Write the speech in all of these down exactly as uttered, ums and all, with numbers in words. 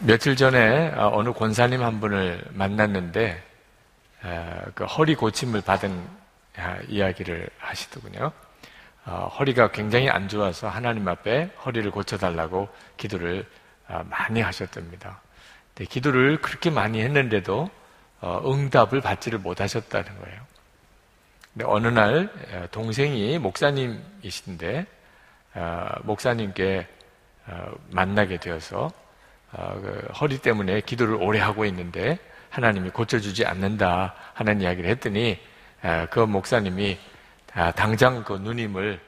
며칠 전에 어느 권사님 한 분을 만났는데 그 허리 고침을 받은 이야기를 하시더군요. 허리가 굉장히 안 좋아서 하나님 앞에 허리를 고쳐달라고 기도를 많이 하셨답니다. 기도를 그렇게 많이 했는데도 응답을 받지를 못하셨다는 거예요. 근데 어느 날 동생이 목사님이신데 목사님께 만나게 되어서 허리 때문에 기도를 오래 하고 있는데 하나님이 고쳐주지 않는다 하는 이야기를 했더니 그 목사님이 당장 그 누님을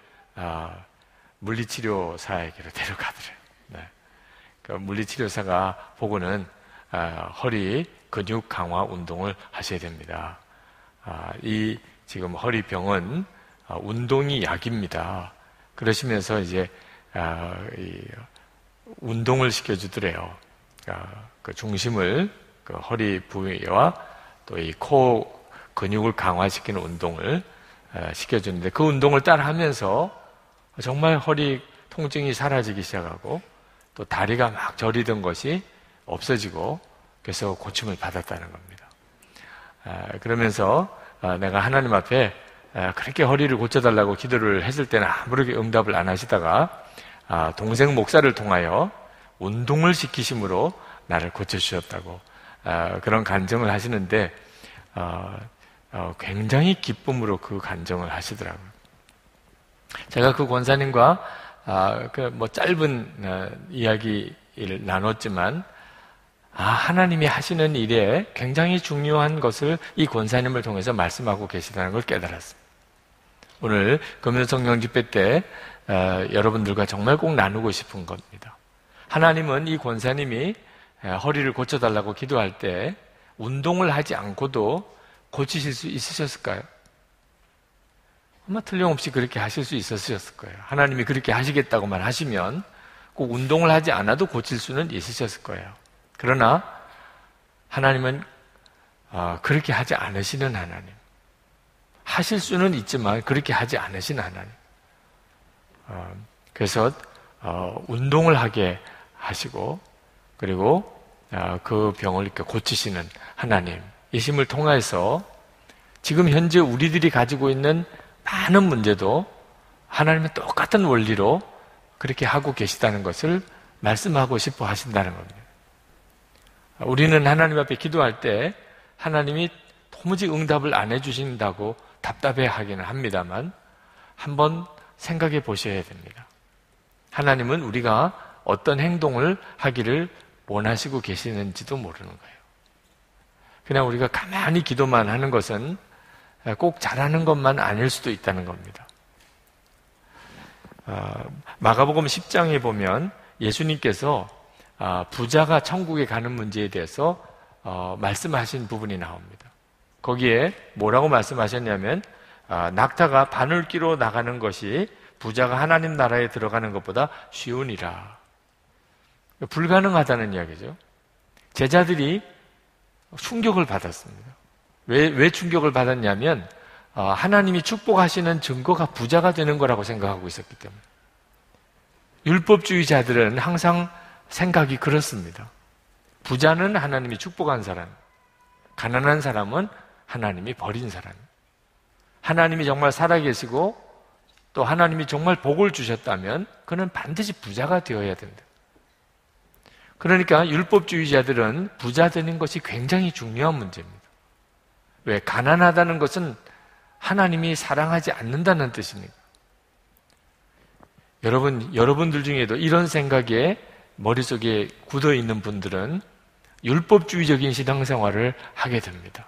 물리치료사에게로 데려가더래요. 그 물리치료사가 보고는 허리 근육 강화 운동을 하셔야 됩니다. 이 지금 허리병은 운동이 약입니다. 그러시면서 이제 운동을 시켜주더래요. 그 중심을 그 허리 부위와 또 이 코 근육을 강화시키는 운동을 시켜주는데 그 운동을 따라 하면서 정말 허리 통증이 사라지기 시작하고 또 다리가 막 저리던 것이 없어지고 그래서 고침을 받았다는 겁니다. 그러면서 내가 하나님 앞에 그렇게 허리를 고쳐달라고 기도를 했을 때는 아무렇게 응답을 안 하시다가 동생 목사를 통하여 운동을 시키심으로 나를 고쳐주셨다고 그런 간증을 하시는데 굉장히 기쁨으로 그 간증을 하시더라고요. 제가 그 권사님과 그 뭐 짧은 이야기를 나눴지만 하나님이 하시는 일에 굉장히 중요한 것을 이 권사님을 통해서 말씀하고 계시다는 걸 깨달았습니다. 오늘 금요성령 집회 때 여러분들과 정말 꼭 나누고 싶은 겁니다. 하나님은 이 권사님이 허리를 고쳐달라고 기도할 때 운동을 하지 않고도 고치실 수 있으셨을까요? 아마 틀림없이 그렇게 하실 수 있었을 거예요. 하나님이 그렇게 하시겠다고만 하시면 꼭 운동을 하지 않아도 고칠 수는 있으셨을 거예요. 그러나 하나님은 그렇게 하지 않으시는 하나님. 하실 수는 있지만 그렇게 하지 않으시는 하나님. 그래서 운동을 하게 하시고 그리고 그 병을 이렇게 고치시는 하나님이심을 통해서 지금 현재 우리들이 가지고 있는 많은 문제도 하나님의 똑같은 원리로 그렇게 하고 계시다는 것을 말씀하고 싶어 하신다는 겁니다. 우리는 하나님 앞에 기도할 때 하나님이 도무지 응답을 안 해주신다고 답답해 하기는 합니다만 한번 생각해 보셔야 됩니다. 하나님은 우리가 어떤 행동을 하기를 원하시고 계시는지도 모르는 거예요. 그냥 우리가 가만히 기도만 하는 것은 꼭 잘하는 것만 아닐 수도 있다는 겁니다. 마가복음 십 장에 보면 예수님께서 부자가 천국에 가는 문제에 대해서 말씀하신 부분이 나옵니다. 거기에 뭐라고 말씀하셨냐면 낙타가 바늘기로 나가는 것이 부자가 하나님 나라에 들어가는 것보다 쉬우니라. 불가능하다는 이야기죠. 제자들이 충격을 받았습니다. 왜, 왜 충격을 받았냐면 하나님이 축복하시는 증거가 부자가 되는 거라고 생각하고 있었기 때문에. 율법주의자들은 항상 생각이 그렇습니다. 부자는 하나님이 축복한 사람, 가난한 사람은 하나님이 버린 사람. 하나님이 정말 살아계시고 또 하나님이 정말 복을 주셨다면 그는 반드시 부자가 되어야 된다. 그러니까 율법주의자들은 부자 되는 것이 굉장히 중요한 문제입니다. 왜? 가난하다는 것은 하나님이 사랑하지 않는다는 뜻입니다. 여러분, 여러분들 중에도 이런 생각에 머릿속에 굳어 있는 분들은 율법주의적인 신앙생활을 하게 됩니다.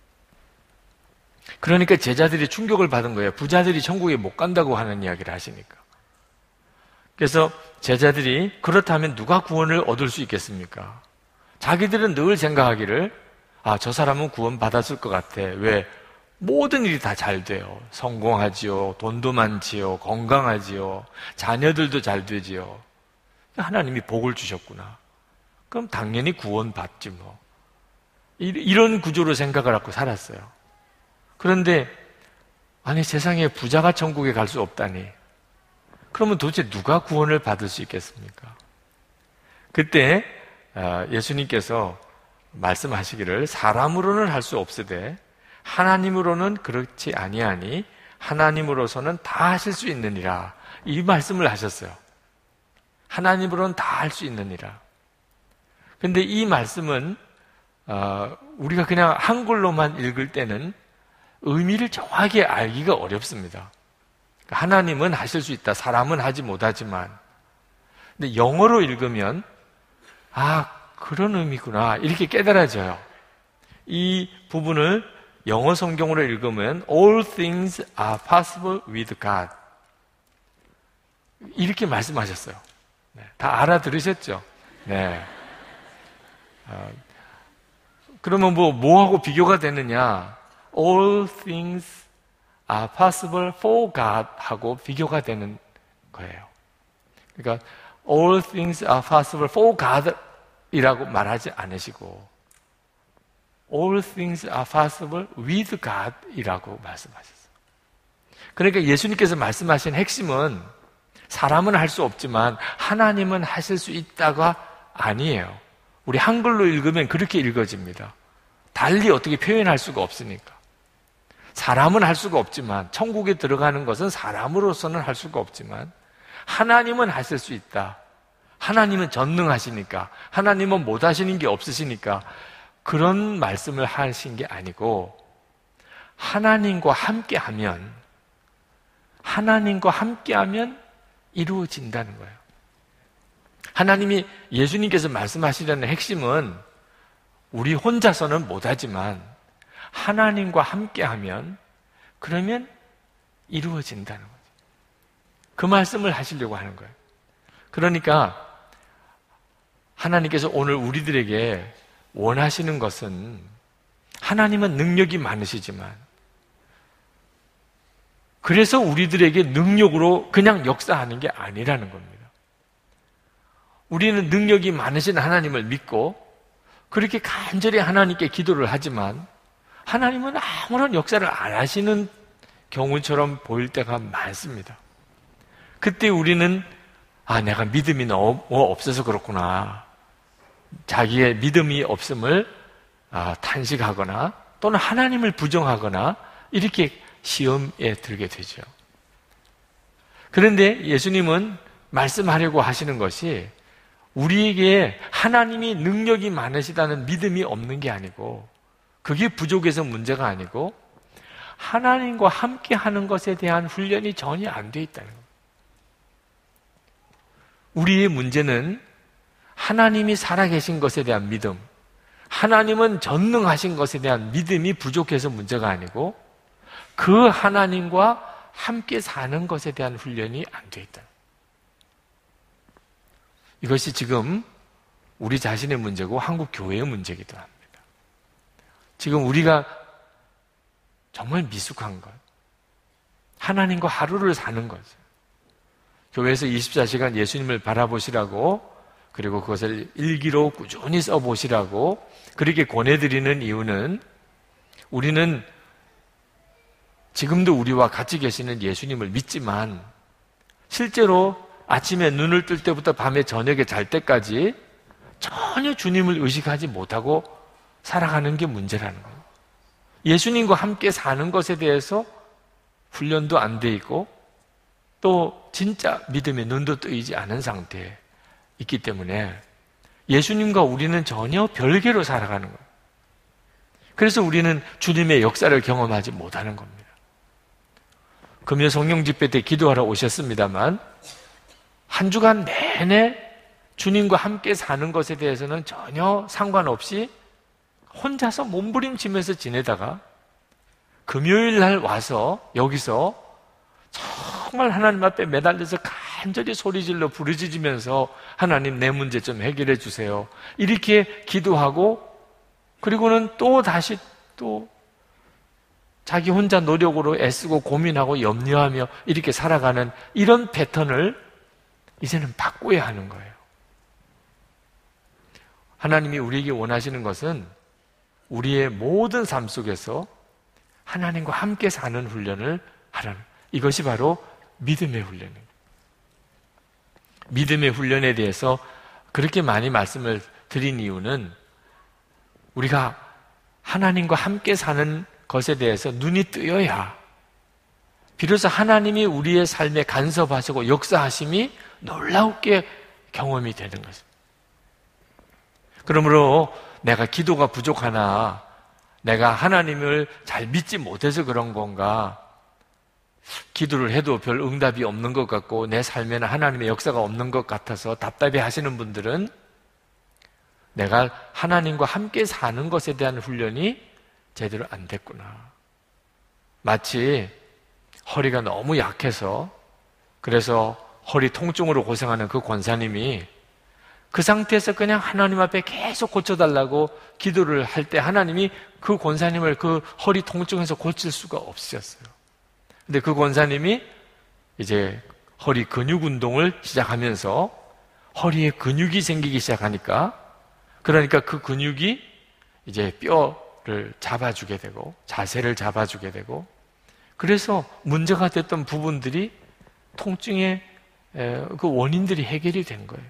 그러니까 제자들이 충격을 받은 거예요. 부자들이 천국에 못 간다고 하는 이야기를 하시니까. 그래서 제자들이 그렇다면 누가 구원을 얻을 수 있겠습니까? 자기들은 늘 생각하기를 아, 저 사람은 구원 받았을 것 같아. 왜? 모든 일이 다 잘 돼요. 성공하지요. 돈도 많지요. 건강하지요. 자녀들도 잘 되지요. 하나님이 복을 주셨구나. 그럼 당연히 구원 받지 뭐. 이런 구조로 생각을 하고 살았어요. 그런데 아니 세상에 부자가 천국에 갈 수 없다니. 그러면 도대체 누가 구원을 받을 수 있겠습니까? 그때 예수님께서 말씀하시기를 사람으로는 할 수 없으되 하나님으로는 그렇지 아니하니 하나님으로서는 다 하실 수 있느니라. 이 말씀을 하셨어요. 하나님으로는 다 할 수 있느니라. 근데 이 말씀은 어, 우리가 그냥 한글로만 읽을 때는 의미를 정확히 알기가 어렵습니다. 하나님은 하실 수 있다. 사람은 하지 못하지만. 근데 영어로 읽으면 아, 그런 의미구나. 이렇게 깨달아져요. 이 부분을 영어 성경으로 읽으면 All things are possible with God. 이렇게 말씀하셨어요. 네, 다 알아들으셨죠? 네. 어, 그러면 뭐, 뭐하고 비교가 되느냐? All things are possible for God 하고 비교가 되는 거예요. 그러니까 All things are possible for God 이라고 말하지 않으시고 All things are possible with God 이라고 말씀하셨어요. 그러니까 예수님께서 말씀하신 핵심은 사람은 할 수 없지만 하나님은 하실 수 있다가 아니에요. 우리 한글로 읽으면 그렇게 읽어집니다. 달리 어떻게 표현할 수가 없으니까. 사람은 할 수가 없지만, 천국에 들어가는 것은 사람으로서는 할 수가 없지만 하나님은 하실 수 있다. 하나님은 전능하시니까, 하나님은 못하시는 게 없으시니까 그런 말씀을 하신 게 아니고 하나님과 함께하면 하나님과 함께하면 이루어진다는 거예요. 하나님이 예수님께서 말씀하시려는 핵심은 우리 혼자서는 못하지만 하나님과 함께하면 그러면 이루어진다는 거죠. 그 말씀을 하시려고 하는 거예요. 그러니까 하나님께서 오늘 우리들에게 원하시는 것은 하나님은 능력이 많으시지만 그래서 우리들에게 능력으로 그냥 역사하는 게 아니라는 겁니다. 우리는 능력이 많으신 하나님을 믿고 그렇게 간절히 하나님께 기도를 하지만 하나님은 아무런 역사를 안 하시는 경우처럼 보일 때가 많습니다. 그때 우리는 아, 내가 믿음이 너무 없어서 그렇구나. 자기의 믿음이 없음을 아, 탄식하거나 또는 하나님을 부정하거나 이렇게 시험에 들게 되죠. 그런데 예수님은 말씀하려고 하시는 것이 우리에게 하나님이 능력이 많으시다는 믿음이 없는 게 아니고 그게 부족해서 문제가 아니고 하나님과 함께 하는 것에 대한 훈련이 전혀 안 돼 있다는 거예요. 우리의 문제는 하나님이 살아계신 것에 대한 믿음, 하나님은 전능하신 것에 대한 믿음이 부족해서 문제가 아니고 그 하나님과 함께 사는 것에 대한 훈련이 안 돼 있다. 이것이 지금 우리 자신의 문제고 한국 교회의 문제이기도 합니다. 지금 우리가 정말 미숙한 것, 하나님과 하루를 사는 거죠. 교회에서 이십사 시간 예수님을 바라보시라고 그리고 그것을 일기로 꾸준히 써보시라고 그렇게 권해드리는 이유는 우리는 지금도 우리와 같이 계시는 예수님을 믿지만 실제로 아침에 눈을 뜰 때부터 밤에 저녁에 잘 때까지 전혀 주님을 의식하지 못하고 살아가는 게 문제라는 거예요. 예수님과 함께 사는 것에 대해서 훈련도 안 돼 있고 또 진짜 믿음의 눈도 뜨이지 않은 상태에 있기 때문에 예수님과 우리는 전혀 별개로 살아가는 거예요. 그래서 우리는 주님의 역사를 경험하지 못하는 겁니다. 금요 성령 집회 때 기도하러 오셨습니다만 한 주간 내내 주님과 함께 사는 것에 대해서는 전혀 상관없이 혼자서 몸부림치면서 지내다가 금요일 날 와서 여기서 정말 하나님 앞에 매달려서 간절히 소리질러 부르짖으면서 하나님 내 문제 좀 해결해 주세요. 이렇게 기도하고 그리고는 또 다시 또 자기 혼자 노력으로 애쓰고 고민하고 염려하며 이렇게 살아가는 이런 패턴을 이제는 바꿔야 하는 거예요. 하나님이 우리에게 원하시는 것은 우리의 모든 삶 속에서 하나님과 함께 사는 훈련을 하라는, 이것이 바로 믿음의 훈련입니다. 믿음의 훈련에 대해서 그렇게 많이 말씀을 드린 이유는 우리가 하나님과 함께 사는 것에 대해서 눈이 뜨여야 비로소 하나님이 우리의 삶에 간섭하시고 역사하심이 놀랍게 경험이 되는 것입니다. 그러므로 내가 기도가 부족하나, 내가 하나님을 잘 믿지 못해서 그런 건가, 기도를 해도 별 응답이 없는 것 같고 내 삶에는 하나님의 역사가 없는 것 같아서 답답해 하시는 분들은 내가 하나님과 함께 사는 것에 대한 훈련이 제대로 안 됐구나. 마치 허리가 너무 약해서 그래서 허리 통증으로 고생하는 그 권사님이 그 상태에서 그냥 하나님 앞에 계속 고쳐달라고 기도를 할 때 하나님이 그 권사님을 그 허리 통증에서 고칠 수가 없으셨어요. 근데 그 권사님이 이제 허리 근육 운동을 시작하면서 허리에 근육이 생기기 시작하니까, 그러니까 그 근육이 이제 뼈를 잡아주게 되고 자세를 잡아주게 되고, 그래서 문제가 됐던 부분들이 통증의 그 원인들이 해결이 된 거예요.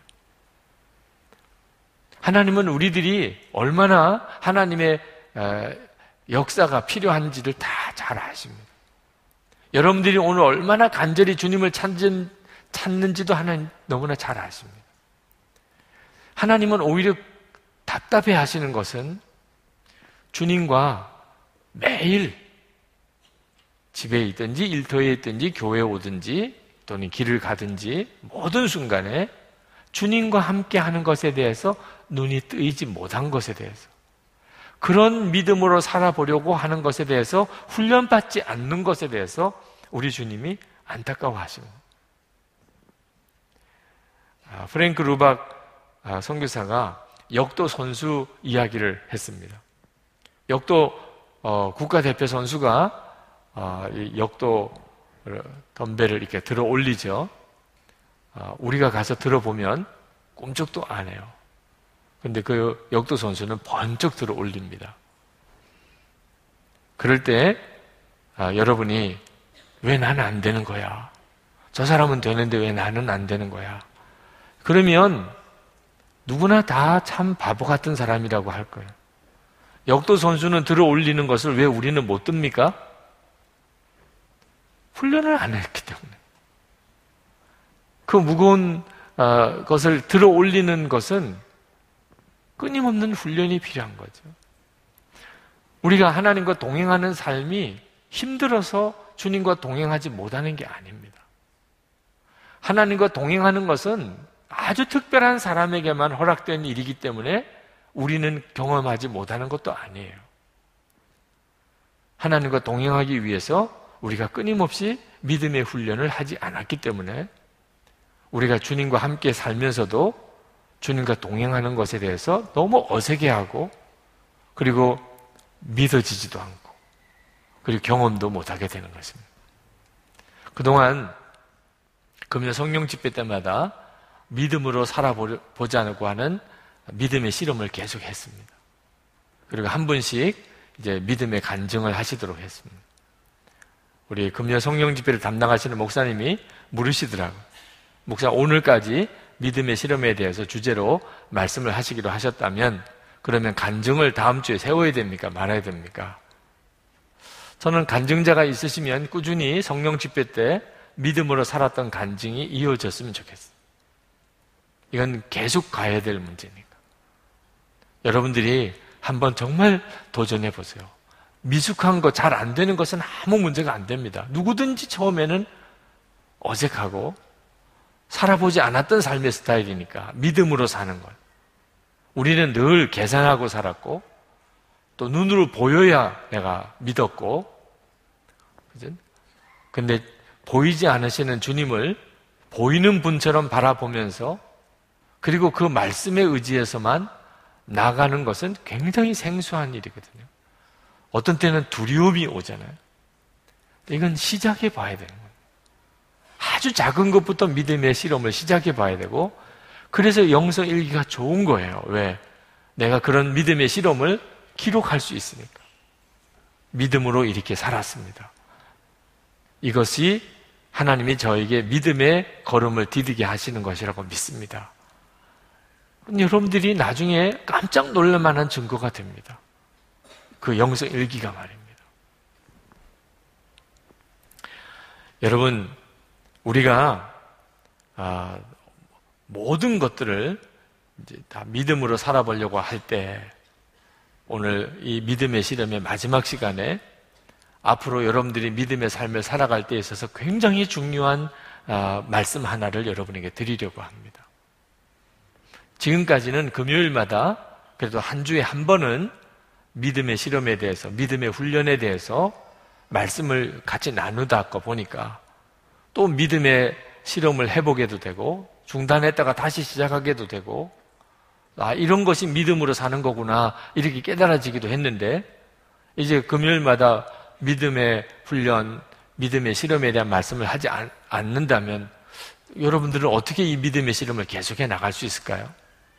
하나님은 우리들이 얼마나 하나님의 역사가 필요한지를 다 잘 아십니다. 여러분들이 오늘 얼마나 간절히 주님을 찾는, 찾는지도 하나님 너무나 잘 아십니다. 하나님은 오히려 답답해 하시는 것은 주님과 매일 집에 있든지 일터에 있든지 교회에 오든지 또는 길을 가든지 모든 순간에 주님과 함께 하는 것에 대해서 눈이 뜨이지 못한 것에 대해서, 그런 믿음으로 살아보려고 하는 것에 대해서 훈련받지 않는 것에 대해서 우리 주님이 안타까워하십니다. 아, 프랭크 루박 아, 선교사가 역도 선수 이야기를 했습니다. 역도 어, 국가대표 선수가 어, 이 역도 덤벨을 이렇게 들어 올리죠. 어, 우리가 가서 들어보면 꼼짝도 안 해요. 근데 그 역도 선수는 번쩍 들어 올립니다. 그럴 때 아, 여러분이 왜 나는 안 되는 거야? 저 사람은 되는데 왜 나는 안 되는 거야? 그러면 누구나 다 참 바보 같은 사람이라고 할 거예요. 역도 선수는 들어 올리는 것을 왜 우리는 못 듭니까? 훈련을 안 했기 때문에. 그 무거운 것을 들어 올리는 것은 끊임없는 훈련이 필요한 거죠. 우리가 하나님과 동행하는 삶이 힘들어서 주님과 동행하지 못하는 게 아닙니다. 하나님과 동행하는 것은 아주 특별한 사람에게만 허락된 일이기 때문에 우리는 경험하지 못하는 것도 아니에요. 하나님과 동행하기 위해서 우리가 끊임없이 믿음의 훈련을 하지 않았기 때문에 우리가 주님과 함께 살면서도 주님과 동행하는 것에 대해서 너무 어색해하고, 그리고 믿어지지도 않고, 그리고 경험도 못하게 되는 것입니다. 그동안 금요 성령 집회 때마다 믿음으로 살아보자고 하는 믿음의 실험을 계속 했습니다. 그리고 한 분씩 이제 믿음의 간증을 하시도록 했습니다. 우리 금요 성령 집회를 담당하시는 목사님이 물으시더라고요. 목사, 오늘까지 믿음의 실험에 대해서 주제로 말씀을 하시기로 하셨다면 그러면 간증을 다음 주에 세워야 됩니까? 말아야 됩니까? 저는 간증자가 있으시면 꾸준히 성령 집회 때 믿음으로 살았던 간증이 이어졌으면 좋겠어요. 이건 계속 가야 될 문제니까. 여러분들이 한번 정말 도전해 보세요. 미숙한 거, 잘 안 되는 것은 아무 문제가 안 됩니다. 누구든지 처음에는 어색하고 살아보지 않았던 삶의 스타일이니까 믿음으로 사는 걸. 우리는 늘 계산하고 살았고 또 눈으로 보여야 내가 믿었고, 그죠? 근데 보이지 않으시는 주님을 보이는 분처럼 바라보면서 그리고 그 말씀에 의지해서만 나가는 것은 굉장히 생소한 일이거든요. 어떤 때는 두려움이 오잖아요. 이건 시작해 봐야 되는 거예요. 아주 작은 것부터 믿음의 실험을 시작해 봐야 되고, 그래서 영성 일기가 좋은 거예요. 왜? 내가 그런 믿음의 실험을 기록할 수 있으니까. 믿음으로 이렇게 살았습니다. 이것이 하나님이 저에게 믿음의 걸음을 디디게 하시는 것이라고 믿습니다. 여러분들이 나중에 깜짝 놀랄 만한 증거가 됩니다. 그 영성 일기가 말입니다. 여러분, 우리가 아, 모든 것들을 이제 다 믿음으로 살아보려고 할 때, 오늘 이 믿음의 실험의 마지막 시간에 앞으로 여러분들이 믿음의 삶을 살아갈 때 있어서 굉장히 중요한 아, 말씀 하나를 여러분에게 드리려고 합니다. 지금까지는 금요일마다 그래도 한 주에 한 번은 믿음의 실험에 대해서, 믿음의 훈련에 대해서 말씀을 같이 나누다 보니까 또 믿음의 실험을 해보게도 되고 중단했다가 다시 시작하게도 되고, 아, 이런 것이 믿음으로 사는 거구나 이렇게 깨달아지기도 했는데, 이제 금요일마다 믿음의 훈련, 믿음의 실험에 대한 말씀을 하지 않, 않는다면 여러분들은 어떻게 이 믿음의 실험을 계속해 나갈 수 있을까요?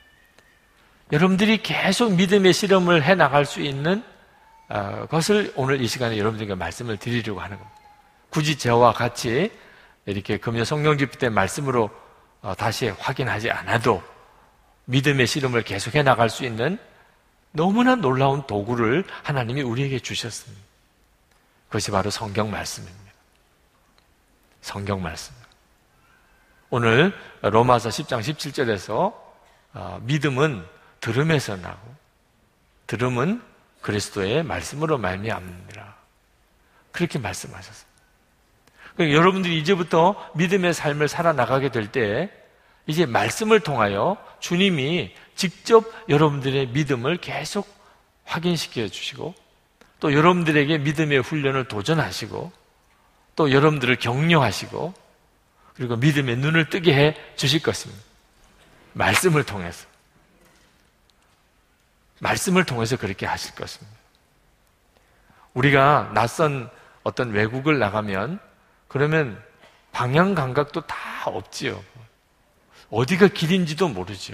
여러분들이 계속 믿음의 실험을 해 나갈 수 있는 것을 오늘 이 시간에 여러분들에게 말씀을 드리려고 하는 겁니다. 굳이 저와 같이 이렇게 금요 성령 집회 때 말씀으로 다시 확인하지 않아도 믿음의 실험을 계속해 나갈 수 있는 너무나 놀라운 도구를 하나님이 우리에게 주셨습니다. 그것이 바로 성경 말씀입니다. 성경 말씀. 오늘 로마서 십 장 십칠 절에서 믿음은 들음에서 나고 들음은 그리스도의 말씀으로 말미암느니라, 그렇게 말씀하셨습니다. 그러니까 여러분들이 이제부터 믿음의 삶을 살아나가게 될 때 이제 말씀을 통하여 주님이 직접 여러분들의 믿음을 계속 확인시켜 주시고, 또 여러분들에게 믿음의 훈련을 도전하시고, 또 여러분들을 격려하시고, 그리고 믿음의 눈을 뜨게 해 주실 것입니다. 말씀을 통해서. 말씀을 통해서 그렇게 하실 것입니다. 우리가 낯선 어떤 외국을 나가면 그러면 방향 감각도 다 없지요. 어디가 길인지도 모르지요.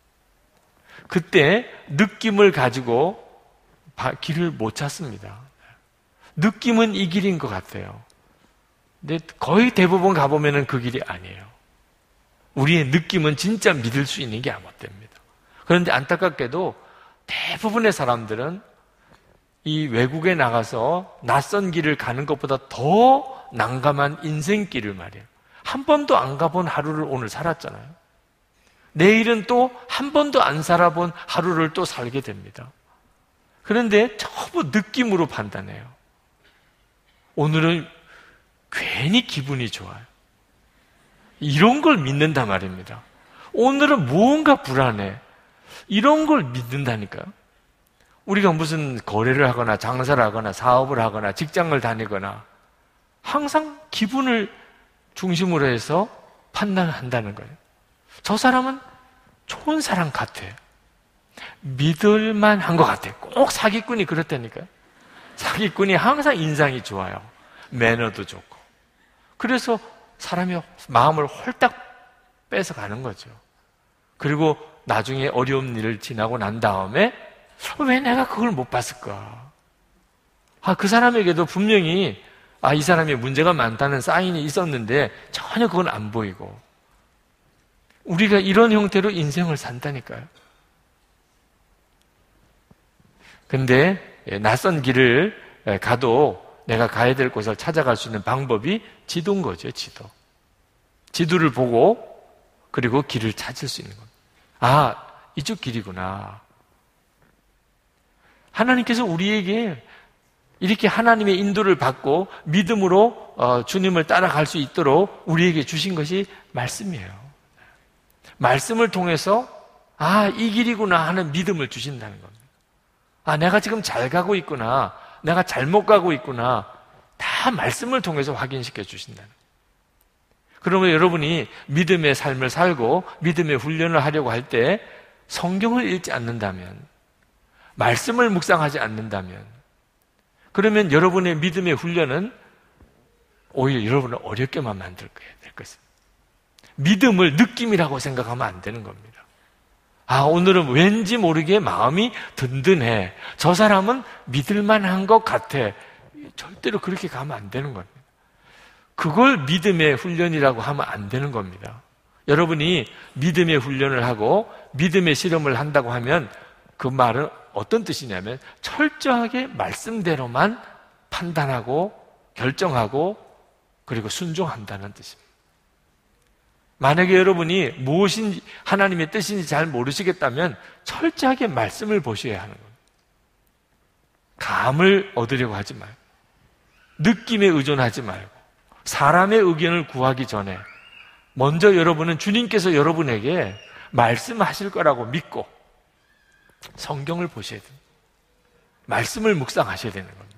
그때 느낌을 가지고 길을 못 찾습니다. 느낌은 이 길인 것 같아요. 근데 거의 대부분 가보면 그 길이 아니에요. 우리의 느낌은 진짜 믿을 수 있는 게 못 됩니다. 그런데 안타깝게도 대부분의 사람들은 이 외국에 나가서 낯선 길을 가는 것보다 더 난감한 인생길을 말이에요. 한 번도 안 가본 하루를 오늘 살았잖아요. 내일은 또 한 번도 안 살아본 하루를 또 살게 됩니다. 그런데 전부 느낌으로 판단해요. 오늘은 괜히 기분이 좋아요. 이런 걸 믿는단 말입니다. 오늘은 무언가 불안해. 이런 걸 믿는다니까요. 우리가 무슨 거래를 하거나 장사를 하거나 사업을 하거나 직장을 다니거나 항상 기분을 중심으로 해서 판단한다는 거예요. 저 사람은 좋은 사람 같아. 믿을만 한 것 같아. 꼭 사기꾼이 그렇다니까요. 사기꾼이 항상 인상이 좋아요. 매너도 좋고. 그래서 사람이 마음을 홀딱 뺏어가는 거죠. 그리고 나중에 어려운 일을 지나고 난 다음에 왜 내가 그걸 못 봤을까? 아, 그 사람에게도 분명히 아, 이 사람이 문제가 많다는 사인이 있었는데 전혀 그건 안 보이고. 우리가 이런 형태로 인생을 산다니까요. 근데 낯선 길을 가도 내가 가야 될 곳을 찾아갈 수 있는 방법이 지도인 거죠, 지도. 지도를 보고 그리고 길을 찾을 수 있는 겁니다. 아, 이쪽 길이구나. 하나님께서 우리에게 이렇게 하나님의 인도를 받고 믿음으로 어, 주님을 따라갈 수 있도록 우리에게 주신 것이 말씀이에요. 말씀을 통해서 아, 이 길이구나 하는 믿음을 주신다는 겁니다. 아, 내가 지금 잘 가고 있구나. 내가 잘못 가고 있구나. 다 말씀을 통해서 확인시켜 주신다는 거예요. 그러면 여러분이 믿음의 삶을 살고 믿음의 훈련을 하려고 할 때 성경을 읽지 않는다면, 말씀을 묵상하지 않는다면, 그러면 여러분의 믿음의 훈련은 오히려 여러분을 어렵게만 만들 거예요. 될 것입니다. 믿음을 느낌이라고 생각하면 안 되는 겁니다. 아, 오늘은 왠지 모르게 마음이 든든해. 저 사람은 믿을만한 것 같아. 절대로 그렇게 가면 안 되는 겁니다. 그걸 믿음의 훈련이라고 하면 안 되는 겁니다. 여러분이 믿음의 훈련을 하고 믿음의 실험을 한다고 하면 그 말은 어떤 뜻이냐면 철저하게 말씀대로만 판단하고 결정하고 그리고 순종한다는 뜻입니다. 만약에 여러분이 무엇인지 하나님의 뜻인지 잘 모르시겠다면 철저하게 말씀을 보셔야 하는 겁니다. 감을 얻으려고 하지 말고 느낌에 의존하지 말고 사람의 의견을 구하기 전에 먼저 여러분은 주님께서 여러분에게 말씀하실 거라고 믿고 성경을 보셔야 됩니다. 말씀을 묵상하셔야 되는 겁니다.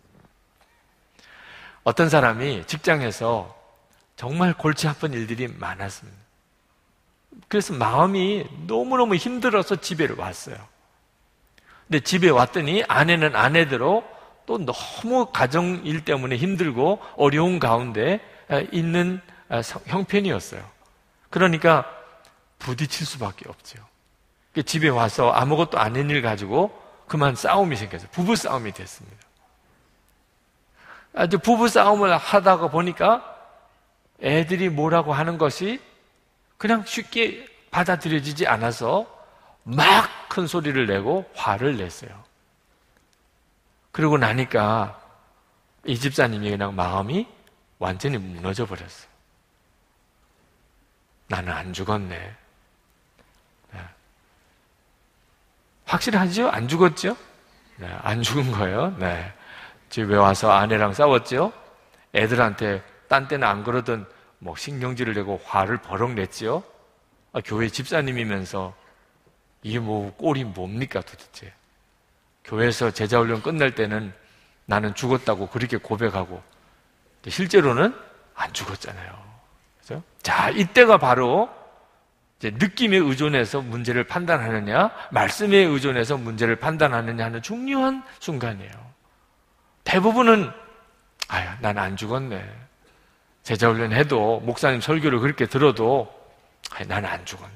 어떤 사람이 직장에서 정말 골치 아픈 일들이 많았습니다. 그래서 마음이 너무너무 힘들어서 집에 왔어요. 근데 집에 왔더니 아내는 아내대로 또 너무 가정일 때문에 힘들고 어려운 가운데 있는 형편이었어요. 그러니까 부딪힐 수밖에 없죠. 집에 와서 아무것도 아닌 일 가지고 그만 싸움이 생겼어요. 부부 싸움이 됐습니다. 아주 부부 싸움을 하다가 보니까 애들이 뭐라고 하는 것이 그냥 쉽게 받아들여지지 않아서 막 큰 소리를 내고 화를 냈어요. 그러고 나니까 이 집사님이 그냥 마음이 완전히 무너져 버렸어요. 나는 안 죽었네. 네. 확실하죠? 안 죽었죠? 네, 안 죽은 거예요. 네. 집에 와서 아내랑 싸웠죠? 애들한테 딴 때는 안 그러던 뭐 신경질을 내고 화를 버럭 냈지요? 아, 교회 집사님이면서 이게 뭐 꼴이 뭡니까 도대체? 교회에서 제자훈련 끝날 때는 나는 죽었다고 그렇게 고백하고 실제로는 안 죽었잖아요. 그죠? 자, 이때가 바로 이제 느낌에 의존해서 문제를 판단하느냐, 말씀에 의존해서 문제를 판단하느냐 하는 중요한 순간이에요. 대부분은 아유, 난 안 죽었네. 제자훈련 해도 목사님 설교를 그렇게 들어도 아유, 난 안 죽었네.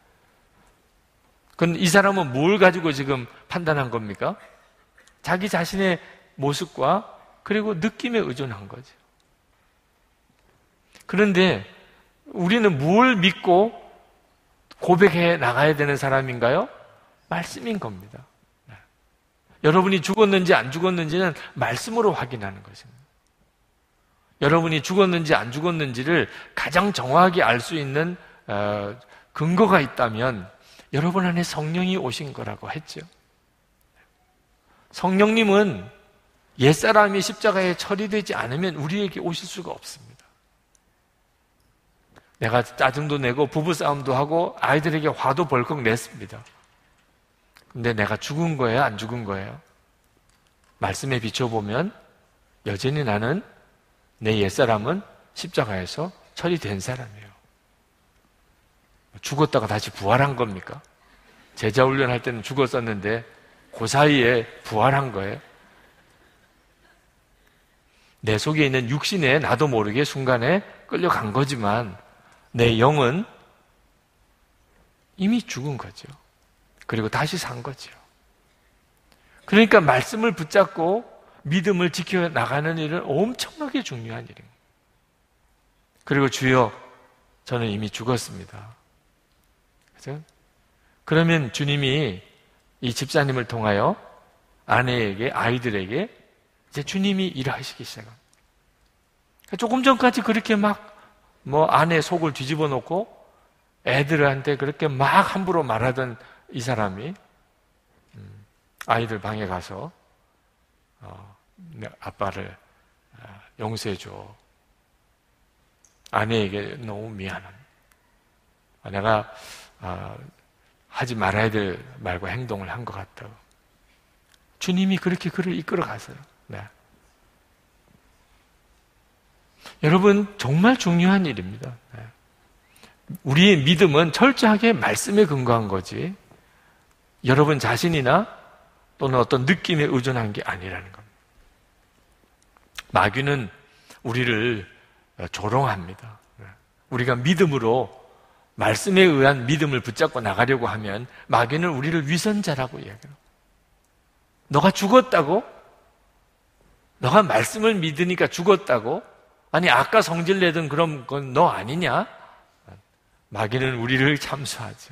그럼 이 사람은 뭘 가지고 지금 판단한 겁니까? 자기 자신의 모습과 그리고 느낌에 의존한 거죠. 그런데 우리는 뭘 믿고 고백해 나가야 되는 사람인가요? 말씀인 겁니다. 네. 여러분이 죽었는지 안 죽었는지는 말씀으로 확인하는 것입니다. 여러분이 죽었는지 안 죽었는지를 가장 정확하게 알 수 있는 어, 근거가 있다면 여러분 안에 성령이 오신 거라고 했죠. 성령님은 옛사람이 십자가에 처리되지 않으면 우리에게 오실 수가 없습니다. 내가 짜증도 내고 부부싸움도 하고 아이들에게 화도 벌컥 냈습니다. 근데 내가 죽은 거예요? 안 죽은 거예요? 말씀에 비춰보면 여전히 나는 내 옛사람은 십자가에서 처리된 사람이에요. 죽었다가 다시 부활한 겁니까? 제자훈련 할 때는 죽었었는데 그 사이에 부활한 거예요. 내 속에 있는 육신에 나도 모르게 순간에 끌려간 거지만 내 영은 이미 죽은 거죠. 그리고 다시 산 거죠. 그러니까 말씀을 붙잡고 믿음을 지켜나가는 일은 엄청나게 중요한 일입니다. 그리고 주여, 저는 이미 죽었습니다. 그죠? 그러면 주님이 이 집사님을 통하여 아내에게, 아이들에게 이제 주님이 일하시기 시작합니다. 조금 전까지 그렇게 막 뭐 아내 속을 뒤집어 놓고 애들한테 그렇게 막 함부로 말하던 이 사람이 아이들 방에 가서 어, 아빠를 용서해줘. 아내에게 너무 미안합니다. 내가 어, 하지 말아야 될 말과 행동을 한 것 같다고. 주님이 그렇게 그를 이끌어 가세요. 네. 여러분, 정말 중요한 일입니다. 네. 우리의 믿음은 철저하게 말씀에 근거한 거지 여러분 자신이나 또는 어떤 느낌에 의존한 게 아니라는 겁니다. 마귀는 우리를 조롱합니다. 우리가 믿음으로 말씀에 의한 믿음을 붙잡고 나가려고 하면 마귀는 우리를 위선자라고 이야기해요. 너가 죽었다고? 너가 말씀을 믿으니까 죽었다고? 아니 아까 성질 내던 그런 건 너 아니냐? 마귀는 우리를 참수하죠.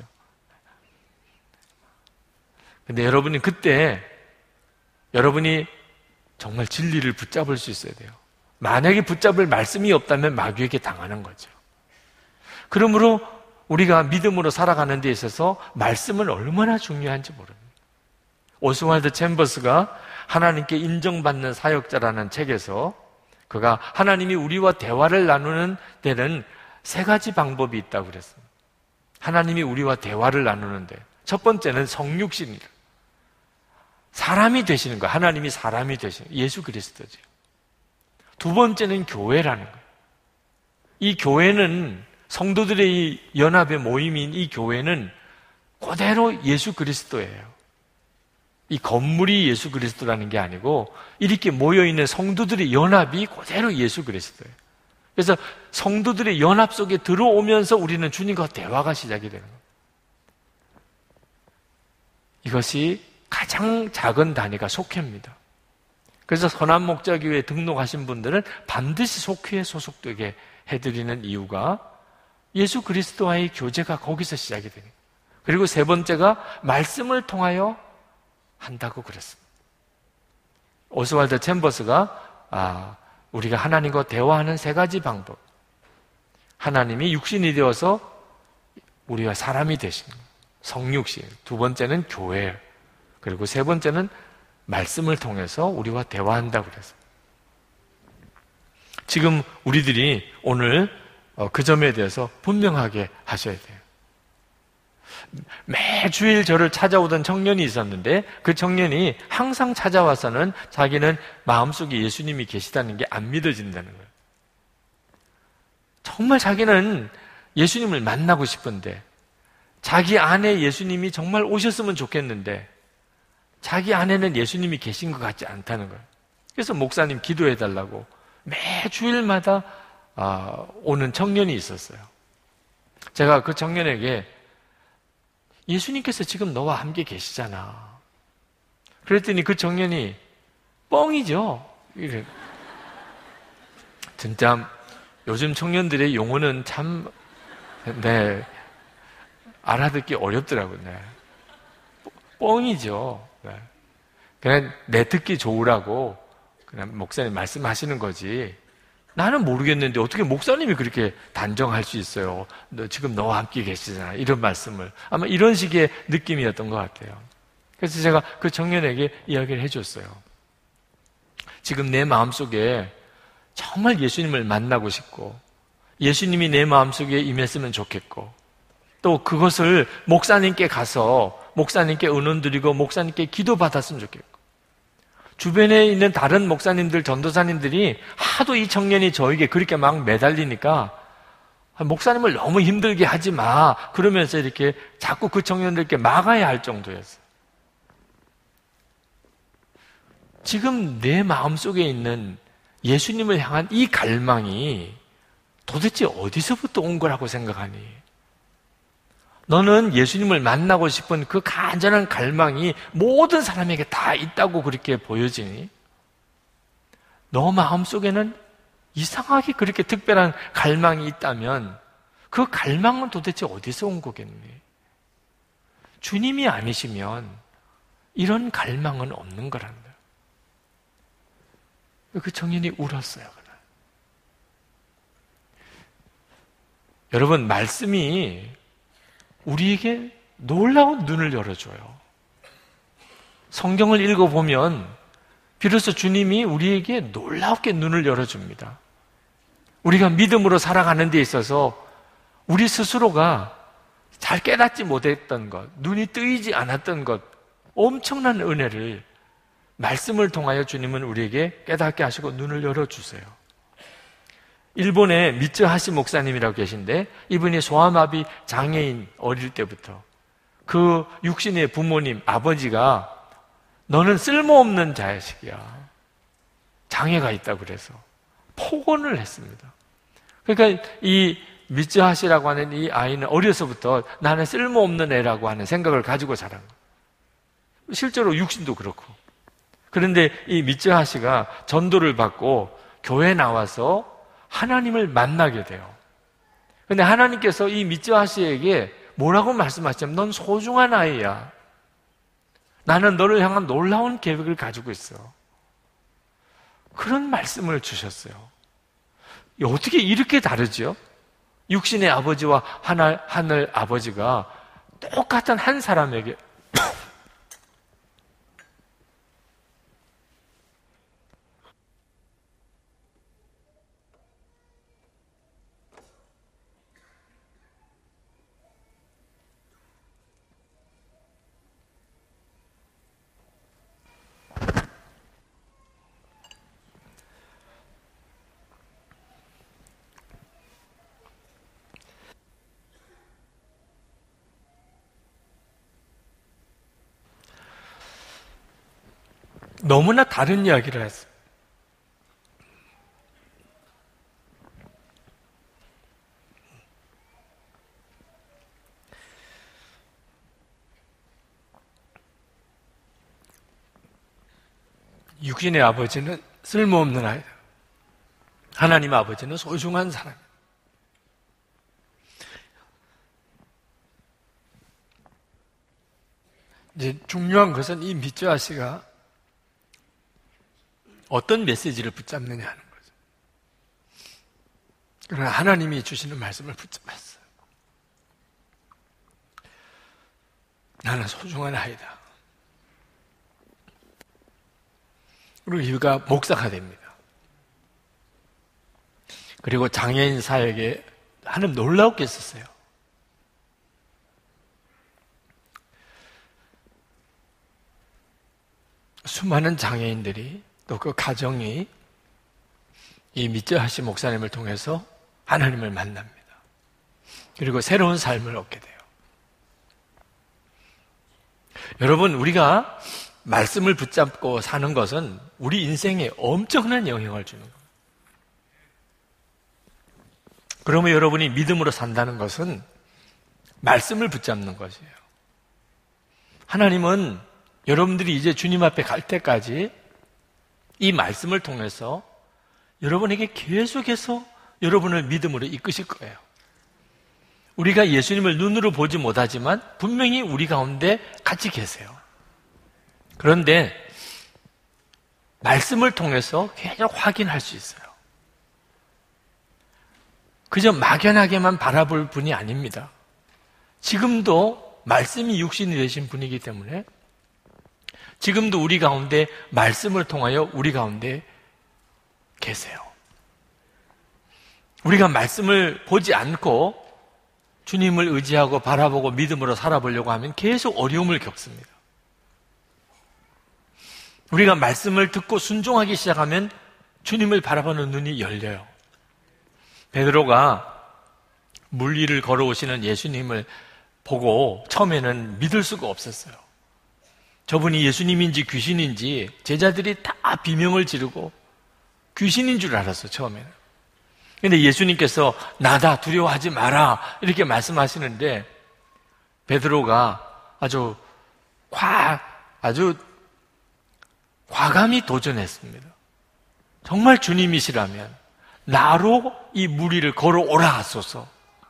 근데 여러분이 그때 여러분이 정말 진리를 붙잡을 수 있어야 돼요. 만약에 붙잡을 말씀이 없다면 마귀에게 당하는 거죠. 그러므로 우리가 믿음으로 살아가는 데 있어서 말씀은 얼마나 중요한지 모릅니다. 오스왈드 챔버스가 하나님께 인정받는 사역자라는 책에서 그가 하나님이 우리와 대화를 나누는 데는 세 가지 방법이 있다고 그랬습니다. 하나님이 우리와 대화를 나누는데 첫 번째는 성육신이다. 사람이 되시는 거예요. 하나님이 사람이 되시는 거예요. 예수 그리스도죠. 두 번째는 교회라는 거예요. 이 교회는 성도들의 이 연합의 모임인 이 교회는 그대로 예수 그리스도예요. 이 건물이 예수 그리스도라는 게 아니고 이렇게 모여있는 성도들의 연합이 그대로 예수 그리스도예요. 그래서 성도들의 연합 속에 들어오면서 우리는 주님과 대화가 시작이 되는 거예요. 이것이 가장 작은 단위가 속회입니다. 그래서 선한목자교회에 등록하신 분들은 반드시 속회에 소속되게 해드리는 이유가 예수 그리스도와의 교제가 거기서 시작이 됩니다. 그리고 세 번째가 말씀을 통하여 한다고 그랬습니다. 오스왈드 챔버스가 아, 우리가 하나님과 대화하는 세 가지 방법, 하나님이 육신이 되어서 우리와 사람이 되신 성육신, 두 번째는 교회, 그리고 세 번째는 말씀을 통해서 우리와 대화한다고 그랬어요. 지금 우리들이 오늘 그 점에 대해서 분명하게 하셔야 돼요. 매주일 저를 찾아오던 청년이 있었는데 그 청년이 항상 찾아와서는 자기는 마음속에 예수님이 계시다는 게 안 믿어진다는 거예요. 정말 자기는 예수님을 만나고 싶은데 자기 안에 예수님이 정말 오셨으면 좋겠는데 자기 안에는 예수님이 계신 것 같지 않다는 거예요. 그래서 목사님 기도해달라고 매주일마다 오는 청년이 있었어요. 제가 그 청년에게 예수님께서 지금 너와 함께 계시잖아. 그랬더니 그 청년이 뻥이죠. 이래. 진짜 요즘 청년들의 용어는 참, 네, 알아듣기 어렵더라고요. 네. 뻥이죠. 네. 그냥 내 듣기 좋으라고 그냥 목사님 말씀하시는 거지. 나는 모르겠는데 어떻게 목사님이 그렇게 단정할 수 있어요? 너 지금 너와 함께 계시잖아. 이런 말씀을. 아마 이런 식의 느낌이었던 것 같아요. 그래서 제가 그 청년에게 이야기를 해줬어요. 지금 내 마음속에 정말 예수님을 만나고 싶고 예수님이 내 마음속에 임했으면 좋겠고 또 그것을 목사님께 가서 목사님께 은원 드리고 목사님께 기도받았으면 좋겠고 주변에 있는 다른 목사님들, 전도사님들이 하도 이 청년이 저에게 그렇게 막 매달리니까 목사님을 너무 힘들게 하지 마 그러면서 이렇게 자꾸 그 청년들께 막아야 할 정도였어요. 지금 내 마음속에 있는 예수님을 향한 이 갈망이 도대체 어디서부터 온 거라고 생각하니? 너는 예수님을 만나고 싶은 그 간절한 갈망이 모든 사람에게 다 있다고 그렇게 보여지니? 너 마음속에는 이상하게 그렇게 특별한 갈망이 있다면 그 갈망은 도대체 어디서 온 거겠니? 주님이 아니시면 이런 갈망은 없는 거란다. 그 청년이 울었어요. 여러분, 말씀이 우리에게 놀라운 눈을 열어줘요. 성경을 읽어보면 비로소 주님이 우리에게 놀랍게 눈을 열어줍니다. 우리가 믿음으로 살아가는 데 있어서 우리 스스로가 잘 깨닫지 못했던 것, 눈이 뜨이지 않았던 것, 엄청난 은혜를 말씀을 통하여 주님은 우리에게 깨닫게 하시고 눈을 열어주세요. 일본의 미츠하시 목사님이라고 계신데 이분이 소아마비 장애인 어릴 때부터 그 육신의 부모님, 아버지가 너는 쓸모없는 자식이야. 장애가 있다고 그래서 폭언을 했습니다. 그러니까 이 미츠하시라고 하는 이 아이는 어려서부터 나는 쓸모없는 애라고 하는 생각을 가지고 자란 거예요. 실제로 육신도 그렇고. 그런데 이 미츠하시가 전도를 받고 교회에 나와서 하나님을 만나게 돼요. 근데 하나님께서 이 미즈하 씨에게 뭐라고 말씀하시냐면 넌 소중한 아이야. 나는 너를 향한 놀라운 계획을 가지고 있어. 그런 말씀을 주셨어요. 어떻게 이렇게 다르죠? 육신의 아버지와 하늘, 하늘 아버지가 똑같은 한 사람에게 너무나 다른 이야기를 했어요. 육신의 아버지는 쓸모없는 아이다. 하나님 아버지는 소중한 사람. 이제 중요한 것은 이 미즈하 씨가 어떤 메시지를 붙잡느냐 하는 거죠. 그러나 하나님이 주시는 말씀을 붙잡았어요. 나는 소중한 아이다. 그리고 이유가 목사가 됩니다. 그리고 장애인 사역에 하나님 놀라웠게 썼어요. 수많은 장애인들이 또 그 가정이 이 미즈하 씨 목사님을 통해서 하나님을 만납니다. 그리고 새로운 삶을 얻게 돼요. 여러분, 우리가 말씀을 붙잡고 사는 것은 우리 인생에 엄청난 영향을 주는 겁니다. 그러면 여러분이 믿음으로 산다는 것은 말씀을 붙잡는 것이에요. 하나님은 여러분들이 이제 주님 앞에 갈 때까지 이 말씀을 통해서 여러분에게 계속해서 여러분을 믿음으로 이끄실 거예요. 우리가 예수님을 눈으로 보지 못하지만 분명히 우리 가운데 같이 계세요. 그런데 말씀을 통해서 계속 확인할 수 있어요. 그저 막연하게만 바라볼 분이 아닙니다. 지금도 말씀이 육신이 되신 분이기 때문에 지금도 우리 가운데 말씀을 통하여 우리 가운데 계세요. 우리가 말씀을 보지 않고 주님을 의지하고 바라보고 믿음으로 살아보려고 하면 계속 어려움을 겪습니다. 우리가 말씀을 듣고 순종하기 시작하면 주님을 바라보는 눈이 열려요. 베드로가 물 위를 걸어오시는 예수님을 보고 처음에는 믿을 수가 없었어요. 저분이 예수님인지 귀신인지 제자들이 다 비명을 지르고 귀신인 줄 알았어요, 처음에는. 근데 예수님께서 나다, 두려워하지 마라 이렇게 말씀하시는데 베드로가 아주 과, 아주 과감히 도전했습니다. 정말 주님이시라면 나로 이 물 위를 걸어오라 하소서.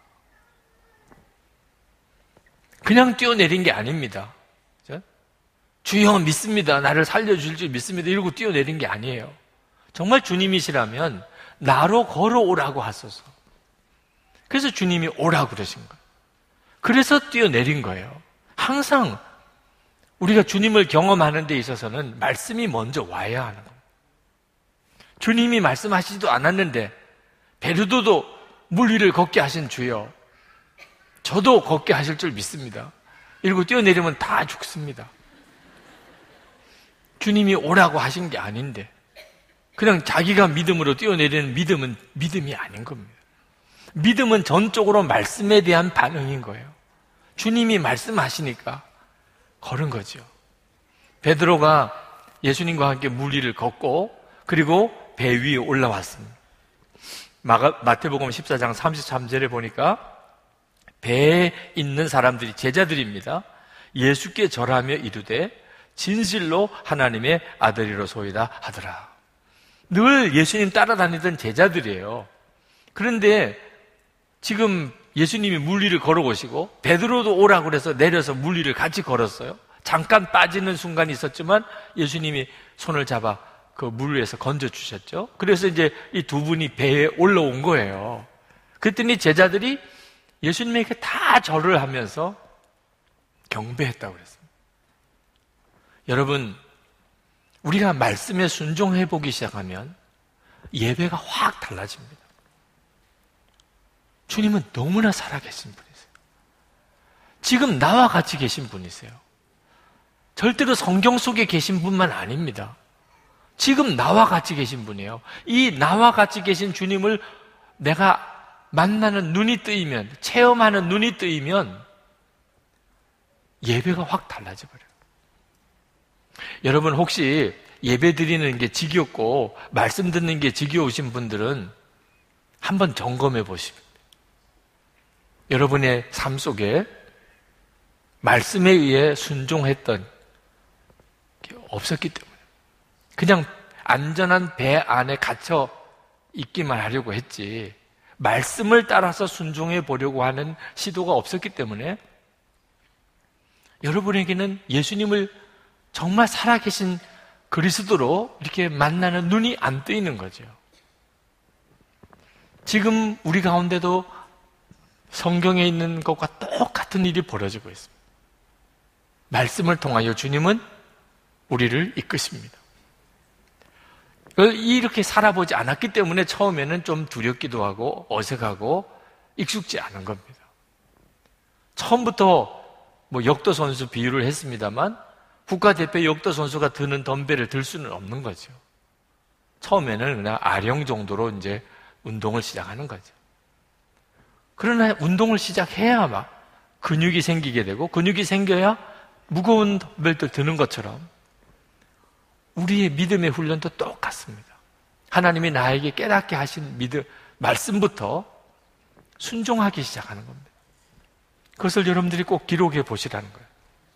그냥 뛰어내린 게 아닙니다. 주여 믿습니다. 나를 살려주실 줄 믿습니다. 이러고 뛰어내린 게 아니에요. 정말 주님이시라면 나로 걸어오라고 하소서. 그래서 주님이 오라고 그러신 거예요. 그래서 뛰어내린 거예요. 항상 우리가 주님을 경험하는 데 있어서는 말씀이 먼저 와야 하는 거예요. 주님이 말씀하시지도 않았는데 베드로도 물 위를 걷게 하신 주여 저도 걷게 하실 줄 믿습니다. 이러고 뛰어내리면 다 죽습니다. 주님이 오라고 하신 게 아닌데 그냥 자기가 믿음으로 뛰어내리는 믿음은 믿음이 아닌 겁니다. 믿음은 전적으로 말씀에 대한 반응인 거예요. 주님이 말씀하시니까 걸은 거죠. 베드로가 예수님과 함께 물 위를 걷고 그리고 배 위에 올라왔습니다. 마가, 마태복음 십사 장 삼십삼 절에 보니까 배에 있는 사람들이 제자들입니다. 예수께 절하며 이르되 진실로 하나님의 아들이로소이다 하더라. 늘 예수님 따라다니던 제자들이에요. 그런데 지금 예수님이 물위를 걸어오시고 베드로도 오라고 그래서 내려서 물위를 같이 걸었어요. 잠깐 빠지는 순간이 있었지만 예수님이 손을 잡아 그 물 위에서 건져주셨죠. 그래서 이제 이 두 분이 배에 올라온 거예요. 그랬더니 제자들이 예수님에게 다 절을 하면서 경배했다고 그랬습니다. 여러분, 우리가 말씀에 순종해 보기 시작하면 예배가 확 달라집니다. 주님은 너무나 살아계신 분이세요. 지금 나와 같이 계신 분이세요. 절대로 성경 속에 계신 분만 아닙니다. 지금 나와 같이 계신 분이에요. 이 나와 같이 계신 주님을 내가 만나는 눈이 뜨이면, 체험하는 눈이 뜨이면 예배가 확 달라져 버려요. 여러분, 혹시 예배 드리는 게 지겹고 말씀 듣는 게 지겨우신 분들은 한번 점검해 보십시오. 여러분의 삶 속에 말씀에 의해 순종했던 게 없었기 때문에 그냥 안전한 배 안에 갇혀 있기만 하려고 했지 말씀을 따라서 순종해 보려고 하는 시도가 없었기 때문에 여러분에게는 예수님을 정말 살아계신 그리스도로 이렇게 만나는 눈이 안 뜨이는 거죠. 지금 우리 가운데도 성경에 있는 것과 똑같은 일이 벌어지고 있습니다. 말씀을 통하여 주님은 우리를 이끄십니다. 이렇게 살아보지 않았기 때문에 처음에는 좀 두렵기도 하고 어색하고 익숙지 않은 겁니다. 처음부터 뭐 역도 선수 비유를 했습니다만 국가대표 역도 선수가 드는 덤벨을 들 수는 없는 거죠. 처음에는 그냥 아령 정도로 이제 운동을 시작하는 거죠. 그러나 운동을 시작해야 막 근육이 생기게 되고 근육이 생겨야 무거운 덤벨들 드는 것처럼 우리의 믿음의 훈련도 똑같습니다. 하나님이 나에게 깨닫게 하신 믿음, 말씀부터 순종하기 시작하는 겁니다. 그것을 여러분들이 꼭 기록해 보시라는 거예요.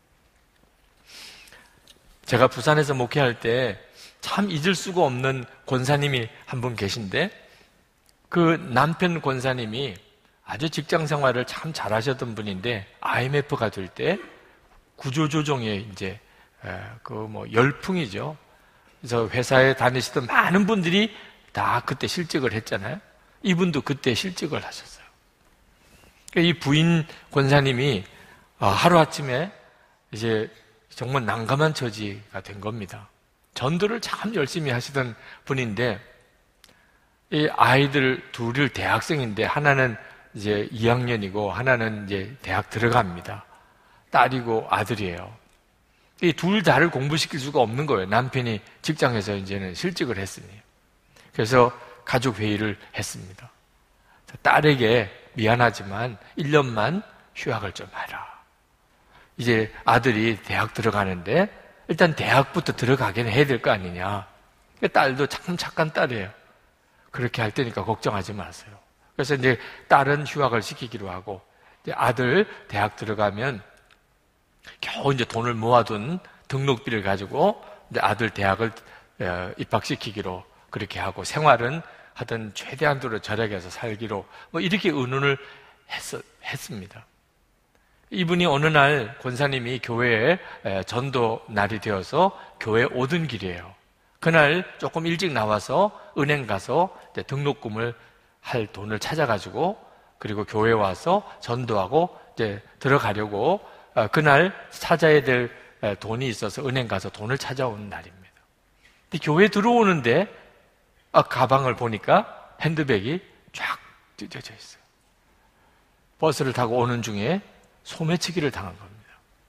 제가 부산에서 목회할 때 참 잊을 수가 없는 권사님이 한 분 계신데 그 남편 권사님이 아주 직장 생활을 참 잘하셨던 분인데 아이엠에프가 될 때 구조조정에 이제 그 뭐 열풍이죠. 그래서 회사에 다니시던 많은 분들이 다 그때 실직을 했잖아요. 이분도 그때 실직을 하셨어요. 이 부인 권사님이 하루아침에 이제 정말 난감한 처지가 된 겁니다. 전도를 참 열심히 하시던 분인데 이 아이들 둘을 대학생인데 하나는 이제 이 학년이고 하나는 이제 대학 들어갑니다. 딸이고 아들이에요. 이 둘 다를 공부시킬 수가 없는 거예요. 남편이 직장에서 이제는 실직을 했으니. 그래서 가족 회의를 했습니다. 딸에게 미안하지만 일 년만 휴학을 좀 해라. 이제 아들이 대학 들어가는데 일단 대학부터 들어가긴 해야 될 거 아니냐. 딸도 참 착한 딸이에요. 그렇게 할 테니까 걱정하지 마세요. 그래서 이제 딸은 휴학을 시키기로 하고 이제 아들 대학 들어가면 겨우 이제 돈을 모아둔 등록비를 가지고 이제 아들 대학을 입학시키기로 그렇게 하고 생활은 하여튼 최대한도로 절약해서 살기로 뭐 이렇게 의논을 했, 했습니다. 이분이 어느 날 권사님이 교회에 전도 날이 되어서 교회에 오던 길이에요. 그날 조금 일찍 나와서 은행 가서 등록금을 할 돈을 찾아가지고 그리고 교회에 와서 전도하고 이제 들어가려고 그날 찾아야 될 돈이 있어서 은행 가서 돈을 찾아온 날입니다. 근데 교회 들어오는데 아, 가방을 보니까 핸드백이 쫙 찢어져 있어요. 버스를 타고 오는 중에 소매치기를 당한 겁니다.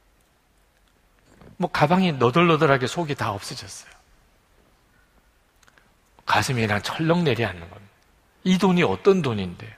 뭐 가방이 너덜너덜하게 속이 다 없어졌어요. 가슴이 그냥 철렁 내려앉는 겁니다. 이 돈이 어떤 돈인데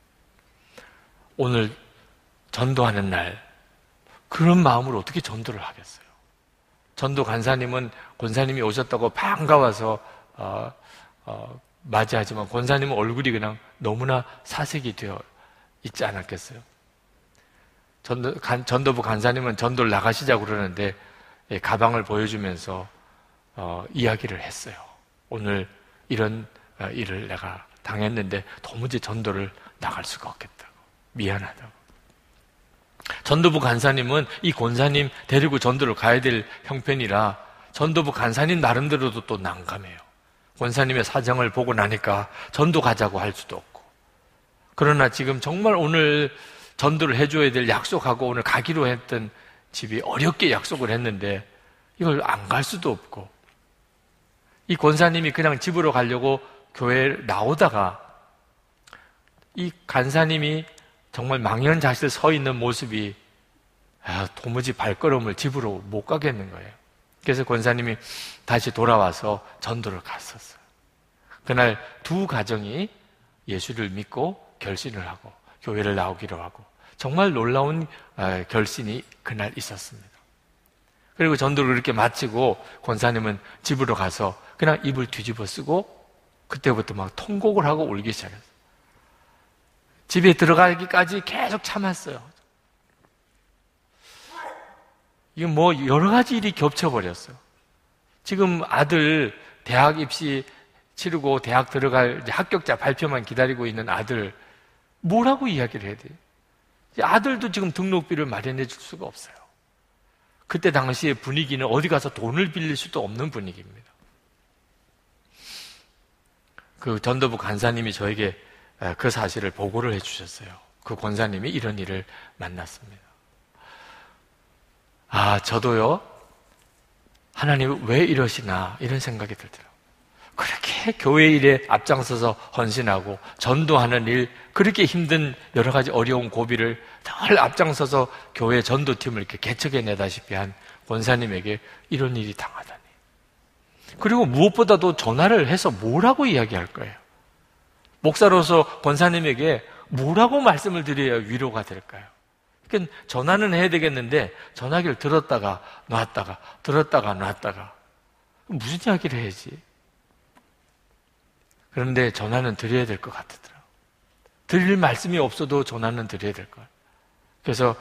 오늘 전도하는 날 그런 마음으로 어떻게 전도를 하겠어요? 전도 간사님은 권사님이 오셨다고 반가워서 어, 어, 맞이하지만 권사님은 얼굴이 그냥 너무나 사색이 되어 있지 않았겠어요? 전도, 간, 전도부 간사님은 전도를 나가시자고 그러는데 예, 가방을 보여주면서 어, 이야기를 했어요. 오늘 이런 어, 일을 내가 당했는데 도무지 전도를 나갈 수가 없겠다고. 미안하다고. 전도부 간사님은 이 권사님 데리고 전도를 가야 될 형편이라 전도부 간사님 나름대로도 또 난감해요. 권사님의 사정을 보고 나니까 전도 가자고 할 수도 없고. 그러나 지금 정말 오늘 전도를 해줘야 될 약속하고 오늘 가기로 했던 집이 어렵게 약속을 했는데 이걸 안 갈 수도 없고, 이 권사님이 그냥 집으로 가려고 교회에 나오다가 이 간사님이 정말 망연자실 서 있는 모습이 아, 도무지 발걸음을 집으로 못 가겠는 거예요. 그래서 권사님이 다시 돌아와서 전도를 갔었어요. 그날 두 가정이 예수를 믿고 결신을 하고 교회를 나오기로 하고 정말 놀라운 결신이 그날 있었습니다. 그리고 전도를 이렇게 마치고 권사님은 집으로 가서 그냥 입을 뒤집어 쓰고 그때부터 막 통곡을 하고 울기 시작했어요. 집에 들어가기까지 계속 참았어요. 이건 뭐 여러 가지 일이 겹쳐버렸어요. 지금 아들 대학 입시 치르고 대학 들어갈 이제 합격자 발표만 기다리고 있는 아들 뭐라고 이야기를 해야 돼요? 아들도 지금 등록비를 마련해 줄 수가 없어요. 그때 당시의 분위기는 어디 가서 돈을 빌릴 수도 없는 분위기입니다. 그 전도부 간사님이 저에게 그 사실을 보고를 해주셨어요. 그 권사님이 이런 일을 만났습니다. 아, 저도요, 하나님 왜 이러시나 이런 생각이 들더라고요. 그렇게 교회 일에 앞장서서 헌신하고 전도하는 일, 그렇게 힘든 여러 가지 어려운 고비를 늘 앞장서서 교회 전도팀을 이렇게 개척해내다시피 한 권사님에게 이런 일이 당하다니. 그리고 무엇보다도 전화를 해서 뭐라고 이야기할 거예요? 목사로서 권사님에게 뭐라고 말씀을 드려야 위로가 될까요? 그러니까 전화는 해야 되겠는데 전화기를 들었다가 놨다가 들었다가 놨다가 무슨 이야기를 해야지? 그런데 전화는 드려야 될 것 같더라고요. 드릴 말씀이 없어도 전화는 드려야 될 거예요. 그래서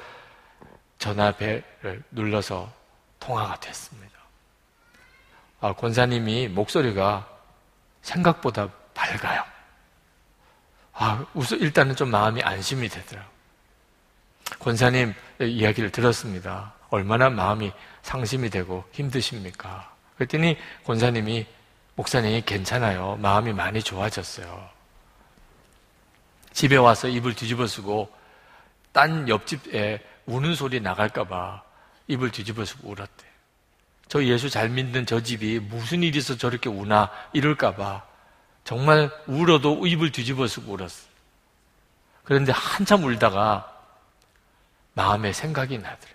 전화벨을 눌러서 통화가 됐습니다. 아, 권사님이 목소리가 생각보다 밝아요. 아, 우선 일단은 좀 마음이 안심이 되더라고요. 권사님 이야기를 들었습니다. 얼마나 마음이 상심이 되고 힘드십니까? 그랬더니 권사님이 목사님이 괜찮아요. 마음이 많이 좋아졌어요. 집에 와서 입을 뒤집어 쓰고 딴 옆집에 우는 소리 나갈까봐 입을 뒤집어 쓰고 울었대. 저 예수 잘 믿는 저 집이 무슨 일이 있어 저렇게 우나 이럴까봐 정말 울어도 입을 뒤집어 쓰고 울었어. 그런데 한참 울다가 마음에 생각이 나더래요.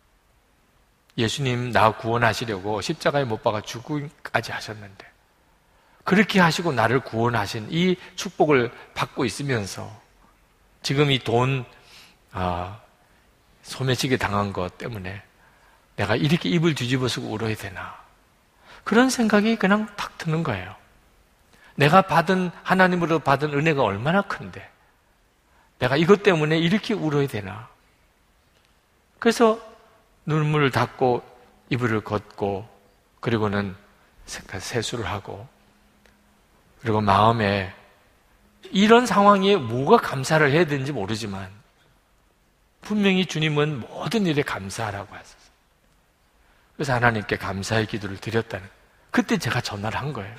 예수님 나 구원하시려고 십자가에 못 박아 죽기까지 하셨는데 그렇게 하시고 나를 구원하신 이 축복을 받고 있으면서 지금 이 돈 아, 소매치기 당한 것 때문에 내가 이렇게 입을 뒤집어 쓰고 울어야 되나, 그런 생각이 그냥 탁 드는 거예요. 내가 받은, 하나님으로 받은 은혜가 얼마나 큰데 내가 이것 때문에 이렇게 울어야 되나. 그래서 눈물을 닦고 이불을 걷고 그리고는 세수를 하고 그리고 마음에 이런 상황에 뭐가 감사를 해야 되는지 모르지만 분명히 주님은 모든 일에 감사하라고 하셨어요. 그래서 하나님께 감사의 기도를 드렸다는, 그때 제가 전화를 한 거예요.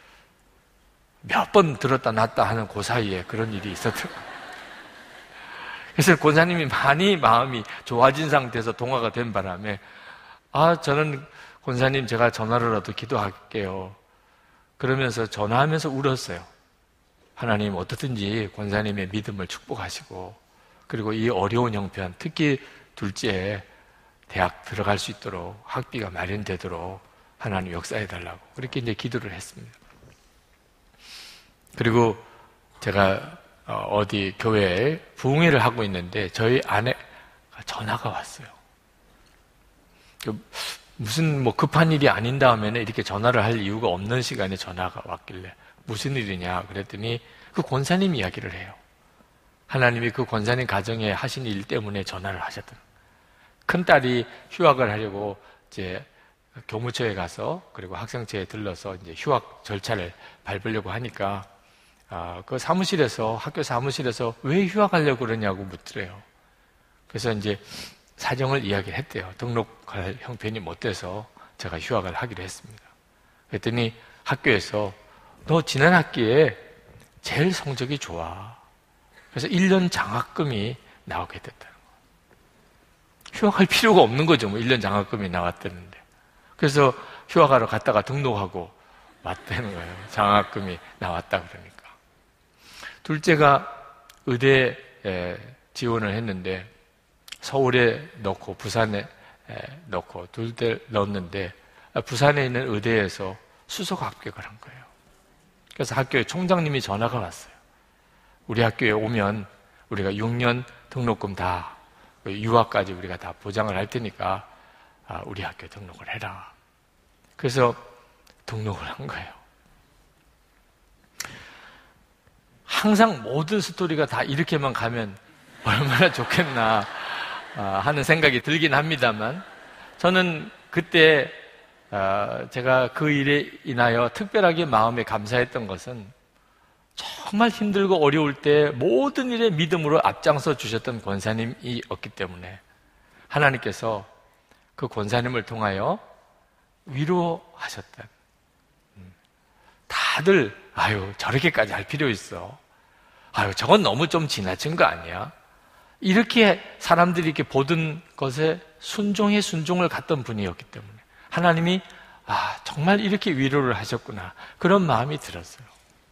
몇 번 들었다 놨다 하는 그 사이에 그런 일이 있었더라고요. 그래서 권사님이 많이 마음이 좋아진 상태에서 통화가 된 바람에 아, 저는 권사님 제가 전화로라도 기도할게요. 그러면서 전화하면서 울었어요. 하나님 어떻든지 권사님의 믿음을 축복하시고 그리고 이 어려운 형편, 특히 둘째 대학 들어갈 수 있도록 학비가 마련되도록 하나님 역사해달라고 그렇게 이제 기도를 했습니다. 그리고 제가 어디 교회에 부흥회를 하고 있는데 저희 아내가 전화가 왔어요. 무슨 뭐 급한 일이 아닌 다음에는 이렇게 전화를 할 이유가 없는 시간에 전화가 왔길래 무슨 일이냐 그랬더니 그 권사님 이야기를 해요. 하나님이 그 권사님 가정에 하신 일 때문에 전화를 하셨더라고요. 큰딸이 휴학을 하려고 이제 교무처에 가서 그리고 학생처에 들러서 이제 휴학 절차를 밟으려고 하니까 아, 그 사무실에서, 학교 사무실에서 왜 휴학하려고 그러냐고 묻더래요. 그래서 이제 사정을 이야기를 했대요. 등록할 형편이 못 돼서 제가 휴학을 하기로 했습니다. 그랬더니 학교에서 너 지난 학기에 제일 성적이 좋아. 그래서 일 년 장학금이 나오게 됐다는 거예요. 휴학할 필요가 없는 거죠. 뭐 일 년 장학금이 나왔다는데. 그래서 휴학하러 갔다가 등록하고 왔다는 거예요. 장학금이 나왔다 그러니까. 둘째가 의대에 지원을 했는데 서울에 넣고 부산에 넣고 둘 대 넣었는데 부산에 있는 의대에서 수석 합격을 한 거예요. 그래서 학교에 총장님이 전화가 왔어요. 우리 학교에 오면 우리가 육 년 등록금 다 유학까지 우리가 다 보장을 할 테니까 우리 학교에 등록을 해라. 그래서 등록을 한 거예요. 항상 모든 스토리가 다 이렇게만 가면 얼마나 좋겠나 하는 생각이 들긴 합니다만, 저는 그때 제가 그 일에 인하여 특별하게 마음에 감사했던 것은 정말 힘들고 어려울 때 모든 일에 믿음으로 앞장서 주셨던 권사님이었기 때문에 하나님께서 그 권사님을 통하여 위로하셨다. 다들 아유 저렇게까지 할 필요 있어. 아유 저건 너무 좀 지나친 거 아니야? 이렇게 사람들이 이렇게 보던 것에 순종의 순종을 갖던 분이었기 때문에 하나님이 아 정말 이렇게 위로를 하셨구나 그런 마음이 들었어요.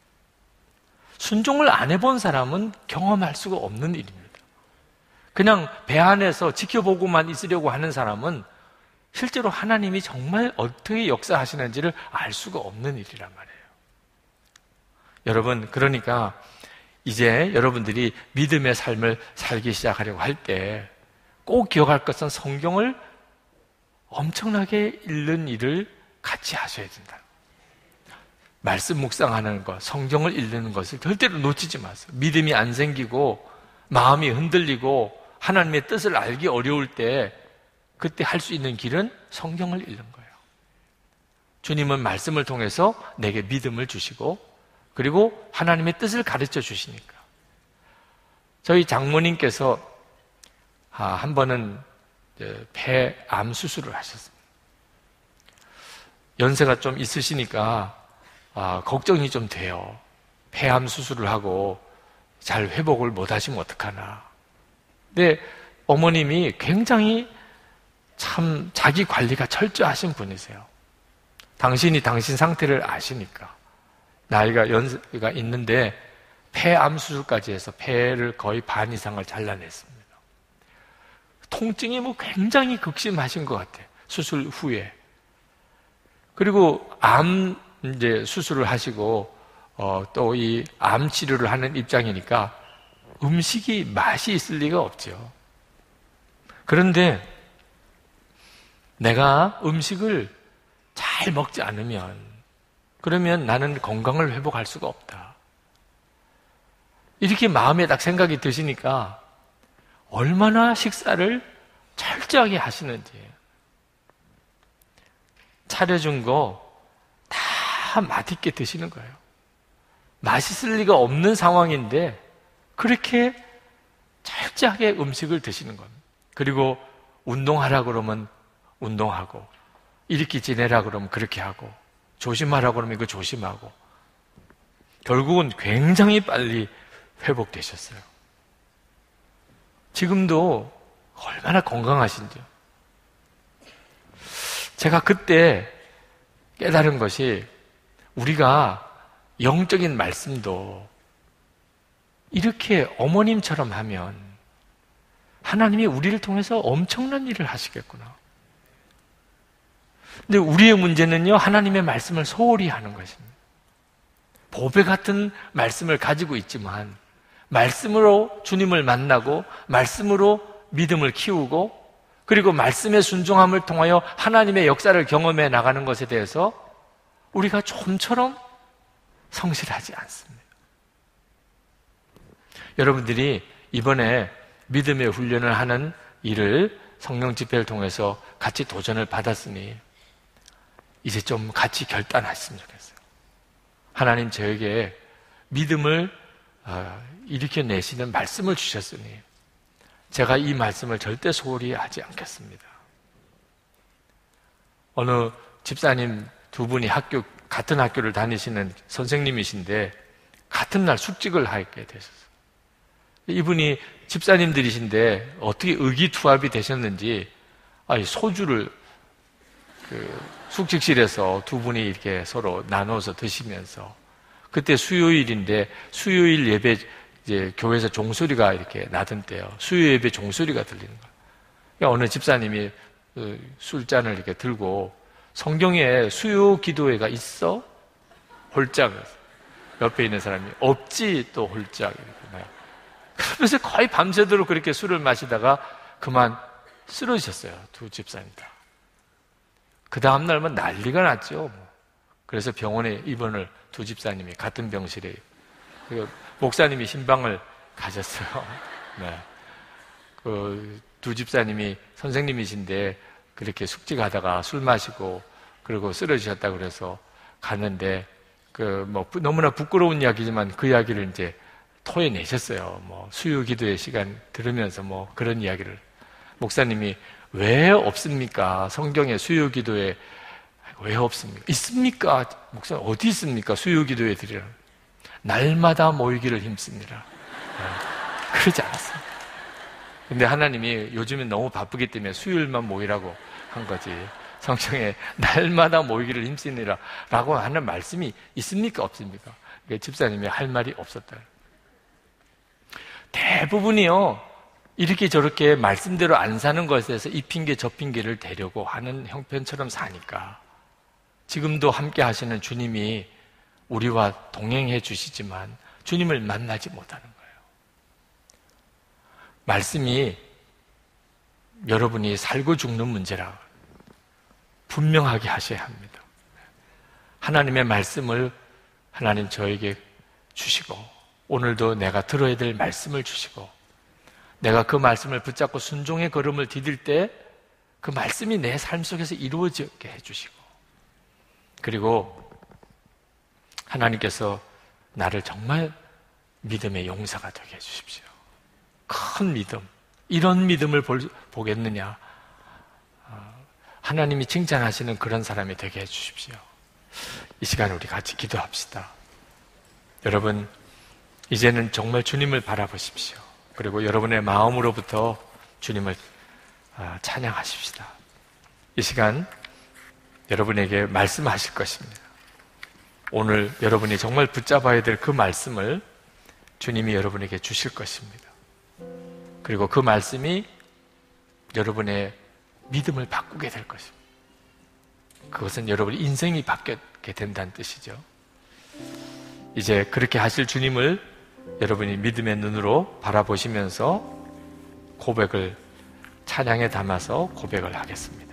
순종을 안 해본 사람은 경험할 수가 없는 일입니다. 그냥 배 안에서 지켜보고만 있으려고 하는 사람은 실제로 하나님이 정말 어떻게 역사하시는지를 알 수가 없는 일이란 말이에요. 여러분, 그러니까 이제 여러분들이 믿음의 삶을 살기 시작하려고 할 때 꼭 기억할 것은 성경을 엄청나게 읽는 일을 같이 하셔야 된다. 말씀 묵상하는 것, 성경을 읽는 것을 절대로 놓치지 마세요. 믿음이 안 생기고 마음이 흔들리고 하나님의 뜻을 알기 어려울 때 그때 할 수 있는 길은 성경을 읽는 거예요. 주님은 말씀을 통해서 내게 믿음을 주시고 그리고 하나님의 뜻을 가르쳐 주시니까. 저희 장모님께서 한 번은 폐암 수술을 하셨습니다. 연세가 좀 있으시니까 아, 걱정이 좀 돼요. 폐암 수술을 하고 잘 회복을 못 하시면 어떡하나. 근데 어머님이 굉장히 참 자기 관리가 철저하신 분이세요. 당신이 당신 상태를 아시니까. 나이가 연세가 있는데 폐암 수술까지 해서 폐를 거의 반 이상을 잘라냈습니다. 통증이 뭐 굉장히 극심하신 것 같아요. 수술 후에. 그리고 암 이제 수술을 하시고 어, 또 이 암 치료를 하는 입장이니까 음식이 맛이 있을 리가 없죠. 그런데 내가 음식을 잘 먹지 않으면 그러면 나는 건강을 회복할 수가 없다. 이렇게 마음에 딱 생각이 드시니까 얼마나 식사를 철저하게 하시는지. 차려준 거 다 맛있게 드시는 거예요. 맛있을 리가 없는 상황인데 그렇게 철저하게 음식을 드시는 겁니다. 그리고 운동하라 그러면 운동하고 이렇게 지내라 그러면 그렇게 하고 조심하라 그러면 이거 조심하고 결국은 굉장히 빨리 회복되셨어요. 지금도 얼마나 건강하신지요. 제가 그때 깨달은 것이 우리가 영적인 말씀도 이렇게 어머님처럼 하면 하나님이 우리를 통해서 엄청난 일을 하시겠구나. 근데 우리의 문제는요, 하나님의 말씀을 소홀히 하는 것입니다. 보배 같은 말씀을 가지고 있지만 말씀으로 주님을 만나고 말씀으로 믿음을 키우고 그리고 말씀의 순종함을 통하여 하나님의 역사를 경험해 나가는 것에 대해서 우리가 좀처럼 성실하지 않습니다. 여러분들이 이번에 믿음의 훈련을 하는 일을 성령 집회를 통해서 같이 도전을 받았으니 이제 좀 같이 결단하셨으면 좋겠어요. 하나님 저에게 믿음을 일으켜내시는 말씀을 주셨으니 제가 이 말씀을 절대 소홀히 하지 않겠습니다. 어느 집사님 두 분이 학교, 같은 학교를 다니시는 선생님이신데 같은 날 숙직을 하게 되셨어요. 이분이 집사님들이신데 어떻게 의기투합이 되셨는지 아니, 소주를 그 숙직실에서 두 분이 이렇게 서로 나눠서 드시면서 그때 수요일인데 수요일 예배 이제 교회에서 종소리가 이렇게 나던 때요. 수요 예배 종소리가 들리는 거예요. 그러니까 어느 집사님이 술잔을 이렇게 들고 성경에 수요 기도회가 있어? 홀짝. 옆에 있는 사람이 없지 또 홀짝. 이렇게. 그래서 거의 밤새도록 그렇게 술을 마시다가 그만 쓰러지셨어요. 두 집사님 다. 그 다음날만 난리가 났죠. 그래서 병원에 입원을 두 집사님이 같은 병실에 목사님이 신방을 가셨어요. 네. 그 두 집사님이 선생님이신데 그렇게 숙직하다가 술 마시고 그리고 쓰러지셨다고 그래서 갔는데 그 뭐 너무나 부끄러운 이야기지만 그 이야기를 이제 토해내셨어요. 뭐 수요 기도의 시간 들으면서 뭐 그런 이야기를 목사님이 왜 없습니까? 성경에 수요 기도에 왜 없습니까? 있습니까? 목사님 어디 있습니까? 수요 기도에 드리라. 날마다 모이기를 힘씁니다. 네. 그러지 않았어요. 근데 하나님이 요즘엔 너무 바쁘기 때문에 수요일만 모이라고 한 거지. 성경에 날마다 모이기를 힘쓰니라 라고 하는 말씀이 있습니까? 없습니까? 집사님이 할 말이 없었다. 대부분이요, 이렇게 저렇게 말씀대로 안 사는 것에서 이 핑계 저 핑계를 대려고 하는 형편처럼 사니까 지금도 함께 하시는 주님이 우리와 동행해 주시지만 주님을 만나지 못하는 거예요. 말씀이 여러분이 살고 죽는 문제라 분명하게 하셔야 합니다. 하나님의 말씀을 하나님 저에게 주시고 오늘도 내가 들어야 될 말씀을 주시고 내가 그 말씀을 붙잡고 순종의 걸음을 디딜 때 그 말씀이 내 삶 속에서 이루어지게 해주시고 그리고 하나님께서 나를 정말 믿음의 용사가 되게 해주십시오. 큰 믿음, 이런 믿음을 볼, 보겠느냐. 하나님이 칭찬하시는 그런 사람이 되게 해주십시오. 이 시간 우리 같이 기도합시다. 여러분, 이제는 정말 주님을 바라보십시오. 그리고 여러분의 마음으로부터 주님을 찬양하십시다. 이 시간 여러분에게 말씀하실 것입니다. 오늘 여러분이 정말 붙잡아야 될 그 말씀을 주님이 여러분에게 주실 것입니다. 그리고 그 말씀이 여러분의 믿음을 바꾸게 될 것입니다. 그것은 여러분의 인생이 바뀌게 된다는 뜻이죠. 이제 그렇게 하실 주님을 여러분이 믿음의 눈으로 바라보시면서 고백을 찬양에 담아서 고백을 하겠습니다.